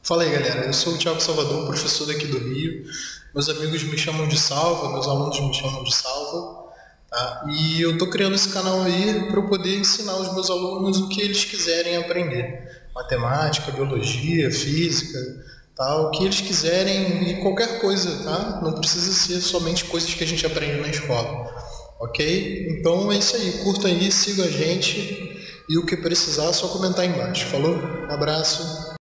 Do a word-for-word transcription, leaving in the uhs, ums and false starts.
Fala aí, galera. Eu sou o Thiago Salvador, professor daqui do Rio. Meus amigos me chamam de Salva, meus alunos me chamam de Salva, tá? E eu tô criando esse canal aí para eu poder ensinar os meus alunos o que eles quiserem aprender. Matemática, biologia, física, tá? O que eles quiserem e qualquer coisa, tá? Não precisa ser somente coisas que a gente aprende na escola, ok? Então é isso aí. Curta aí, siga a gente e o que precisar é só comentar aí embaixo. Falou? Abraço.